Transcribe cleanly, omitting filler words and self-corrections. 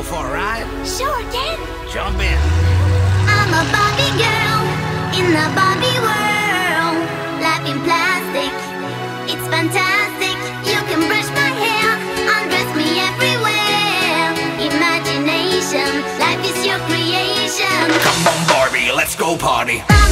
for a ride? Sure, Ken. Jump in. I'm a Barbie girl in the Barbie world. Life in plastic, it's fantastic. You can brush my hair, undress me everywhere. Imagination, life is your creation. Come on, Barbie, let's go party.